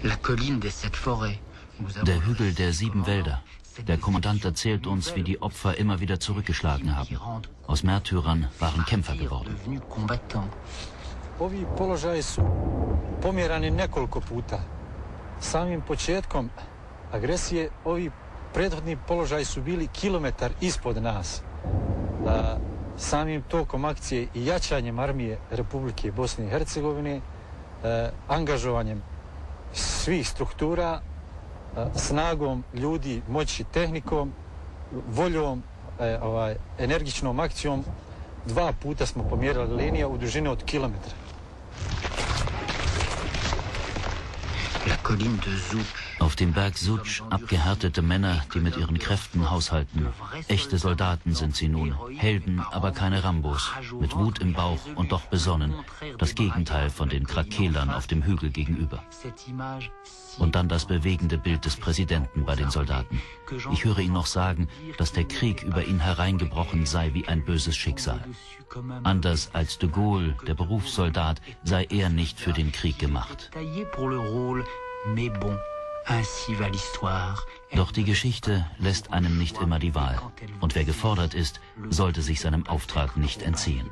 Der Hügel der 7 Wälder. Der Kommandant erzählt uns, wie die Opfer immer wieder zurückgeschlagen haben. Aus Märtyrern waren Kämpfer geworden. Ovi položaji su pomjerani nekoliko puta. Samim početkom agresije ovi prethodni položaji su bili kilometar ispod nas. Samim tokom akcije i jačanjem armije Republike Bosne i Hercegovine, angažovanjem svih struktura, snagom ljudi, moći, tehnikom, voljom, energičnom akcijom, 2 puta smo pomjerali linije u dužini od kilometra. Auf dem Berg Suč abgehärtete Männer, die mit ihren Kräften haushalten. Echte Soldaten sind sie nun, Helden, aber keine Rambos, mit Wut im Bauch und doch besonnen. Das Gegenteil von den Krakelern auf dem Hügel gegenüber. Und dann das bewegende Bild des Präsidenten bei den Soldaten. Ich höre ihn noch sagen, dass der Krieg über ihn hereingebrochen sei wie ein böses Schicksal. Anders als de Gaulle, der Berufssoldat, sei er nicht für den Krieg gemacht. Doch die Geschichte lässt einem nicht immer die Wahl. Und wer gefordert ist, sollte sich seinem Auftrag nicht entziehen.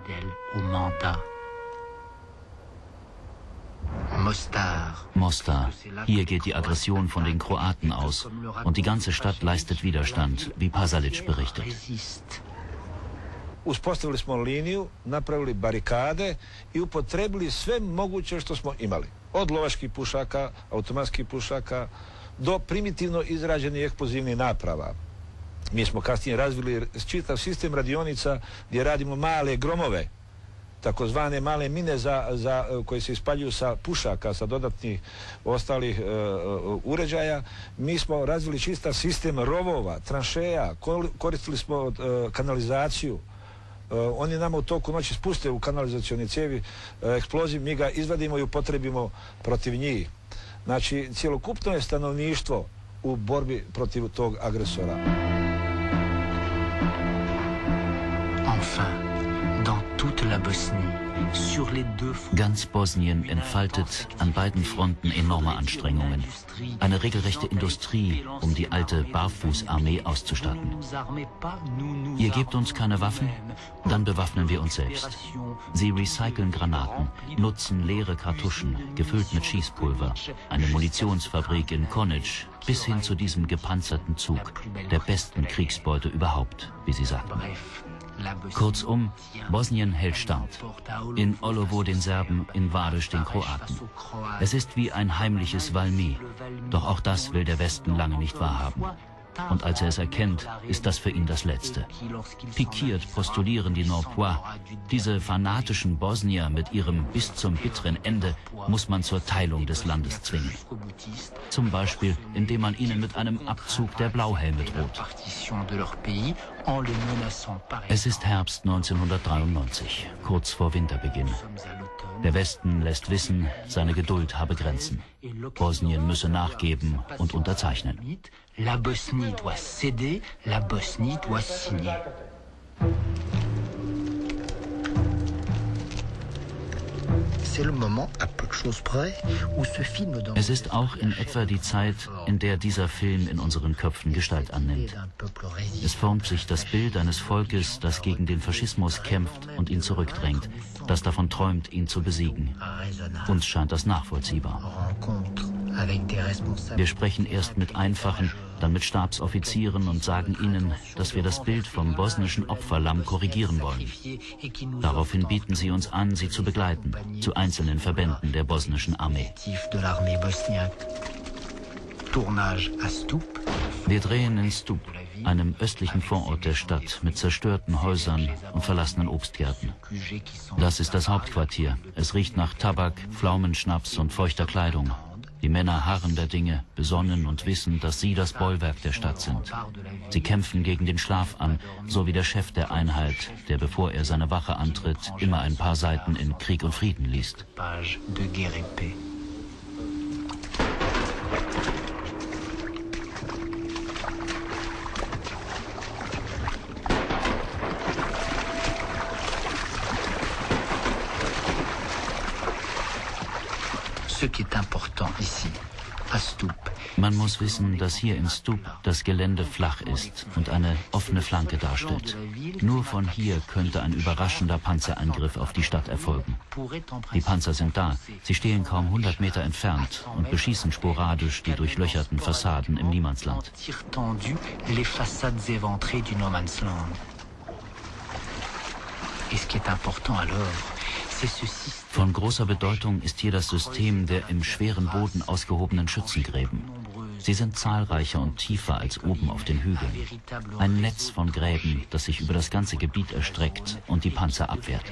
Mostar. Hier geht die Aggression von den Kroaten aus. Und die ganze Stadt leistet Widerstand, wie Pasalic berichtet. Uspostavili smo liniju, napravili barikade i upotrebili sve moguće što smo imali. Od lovačkih pušaka, automatskih pušaka, do primitivno izrađenih eksplozivnih naprava. Mi smo kasnije razvili čitav sistem radionica gdje radimo male gromove, takozvane male mine koje se ispaljuju sa pušaka, sa dodatnih ostalih uređaja. Mi smo razvili čitav sistem rovova, tranšeja, koristili smo kanalizaciju. Oni nama u toku noći spuste u kanalizacioni cijevi eksploziv, mi ga izvadimo i upotrebimo protiv njih. Znači, cjelokupno je stanovništvo u borbi protiv tog agresora. Ganz Bosnien entfaltet an beiden Fronten enorme Anstrengungen. Eine regelrechte Industrie, um die alte Barfußarmee auszustatten. Ihr gebt uns keine Waffen, dann bewaffnen wir uns selbst. Sie recyceln Granaten, nutzen leere Kartuschen, gefüllt mit Schießpulver, eine Munitionsfabrik in Konic, bis hin zu diesem gepanzerten Zug, der besten Kriegsbeute überhaupt, wie sie sagten. Kurzum, Bosnien hält stand. In Olovo den Serben, in Vadic den Kroaten. Es ist wie ein heimliches Valmy. Doch auch das will der Westen lange nicht wahrhaben. Und als er es erkennt, ist das für ihn das Letzte. Pikiert postulieren die Norpois. Diese fanatischen Bosnier mit ihrem bis zum bitteren Ende muss man zur Teilung des Landes zwingen. Zum Beispiel, indem man ihnen mit einem Abzug der Blauhelme droht. Es ist Herbst 1993, kurz vor Winterbeginn. Der Westen lässt wissen, seine Geduld habe Grenzen. Bosnien müsse nachgeben und unterzeichnen. La Bosnie doit céder, la Bosnie doit signer. Es ist auch in etwa die Zeit, in der dieser Film in unseren Köpfen Gestalt annimmt. Es formt sich das Bild eines Volkes, das gegen den Faschismus kämpft und ihn zurückdrängt, das davon träumt, ihn zu besiegen. Uns scheint das nachvollziehbar. Wir sprechen erst mit Einfachen, dann mit Stabsoffizieren und sagen ihnen, dass wir das Bild vom bosnischen Opferlamm korrigieren wollen. Daraufhin bieten sie uns an, sie zu begleiten, zu einzelnen Verbänden der bosnischen Armee. Wir drehen in Stup, einem östlichen Vorort der Stadt mit zerstörten Häusern und verlassenen Obstgärten. Das ist das Hauptquartier. Es riecht nach Tabak, Pflaumenschnaps und feuchter Kleidung. Die Männer harren der Dinge, besonnen und wissen, dass sie das Bollwerk der Stadt sind. Sie kämpfen gegen den Schlaf an, so wie der Chef der Einheit, der, bevor er seine Wache antritt, immer ein paar Seiten in Krieg und Frieden liest. Ce qui est important ici, Man muss wissen, dass hier in Stup das Gelände flach ist und eine offene Flanke darstellt. Nur von hier könnte ein überraschender Panzerangriff auf die Stadt erfolgen. Die Panzer sind da, sie stehen kaum 100 Meter entfernt und beschießen sporadisch die durchlöcherten Fassaden im Niemandsland. Von großer Bedeutung ist hier das System der im schweren Boden ausgehobenen Schützengräben. Sie sind zahlreicher und tiefer als oben auf den Hügeln. Ein Netz von Gräben, das sich über das ganze Gebiet erstreckt und die Panzer abwehrt.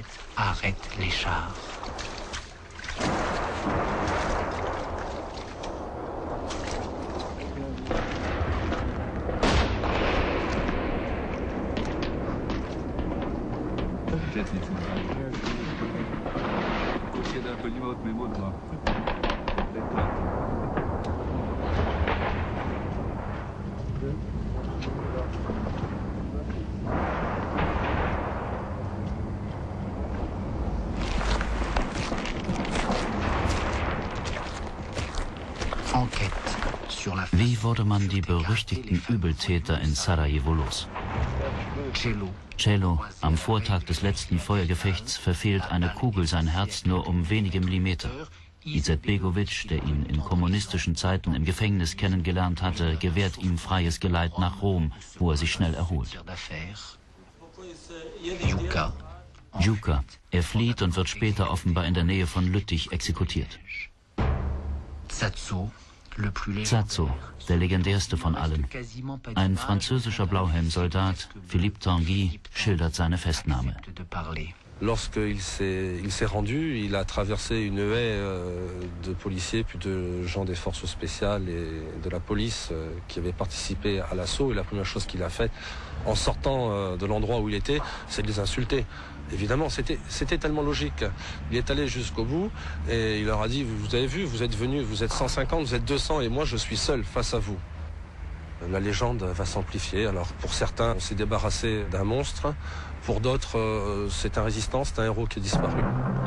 Wie wurde man die berüchtigten Übeltäter in Sarajevo los? Celo, am Vortag des letzten Feuergefechts verfehlt eine Kugel sein Herz nur um wenige Millimeter. Izetbegovic, der ihn in kommunistischen Zeiten im Gefängnis kennengelernt hatte, gewährt ihm freies Geleit nach Rom, wo er sich schnell erholt. Juka. Er flieht und wird später offenbar in der Nähe von Lüttich exekutiert. Zazo, der legendärste von allen. Ein französischer Blauhelmsoldat, Philippe Tanguy, schildert seine Festnahme. Lorsqu'il s'est rendu, il a traversé une haie de policiers puis de gens des forces spéciales et de la police qui avaient participé à l'assaut. Et la première chose qu'il a faite en sortant de l'endroit où il était, c'est de les insulter. Évidemment, c'était tellement logique. Il est allé jusqu'au bout et il leur a dit, vous avez vu, vous êtes venus, vous êtes 150, vous êtes 200 et moi je suis seul face à vous. La légende va s'amplifier. Alors pour certains, on s'est débarrassé d'un monstre. Pour d'autres, c'est un résistant, c'est un héros qui a disparu.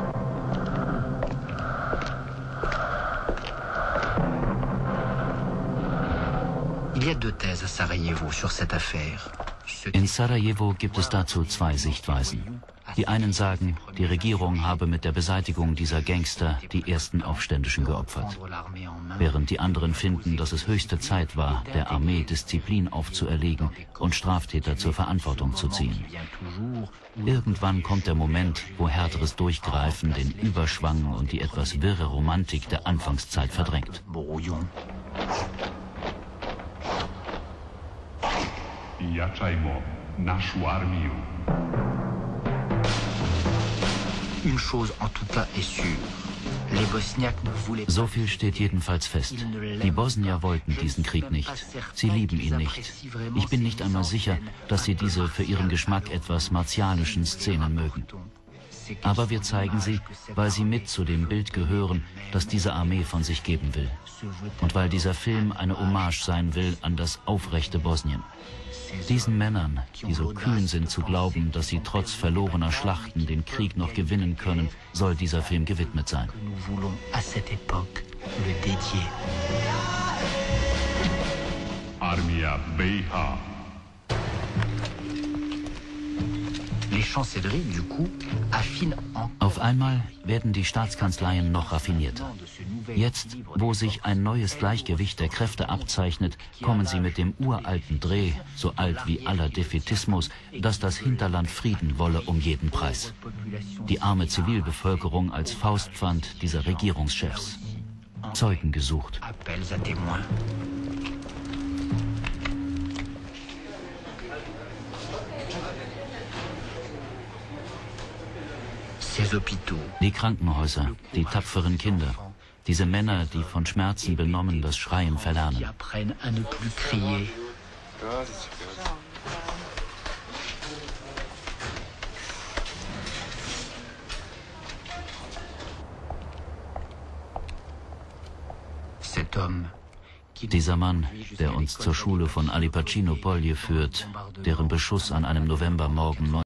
Il y a deux thèses à Sarajevo sur cette affaire. In Sarajevo gibt es dazu zwei Sichtweisen. Die einen sagen, die Regierung habe mit der Beseitigung dieser Gangster die ersten Aufständischen geopfert. Während die anderen finden, dass es höchste Zeit war, der Armee Disziplin aufzuerlegen und Straftäter zur Verantwortung zu ziehen. Irgendwann kommt der Moment, wo härteres Durchgreifen den Überschwang und die etwas wirre Romantik der Anfangszeit verdrängt. Jačajmo našu armiju. So viel steht jedenfalls fest. Die Bosnier wollten diesen Krieg nicht. Sie lieben ihn nicht. Ich bin nicht einmal sicher, dass sie diese für ihren Geschmack etwas martialischen Szenen mögen. Aber wir zeigen sie, weil sie mit zu dem Bild gehören, das diese Armee von sich geben will. Und weil dieser Film eine Hommage sein will an das aufrechte Bosnien. Diesen Männern, die so kühn sind zu glauben, dass sie trotz verlorener Schlachten den Krieg noch gewinnen können, soll dieser Film gewidmet sein. Armija BiH. Auf einmal werden die Staatskanzleien noch raffinierter. Jetzt, wo sich ein neues Gleichgewicht der Kräfte abzeichnet, kommen sie mit dem uralten Dreh, so alt wie aller Defätismus, dass das Hinterland Frieden wolle um jeden Preis. Die arme Zivilbevölkerung als Faustpfand dieser Regierungschefs. Zeugen gesucht. Die Krankenhäuser, die tapferen Kinder, diese Männer, die von Schmerzen benommen das Schreien verlernen. Dieser Mann, der uns zur Schule von Ali Pacino Polje führt, deren Beschuss an einem Novembermorgen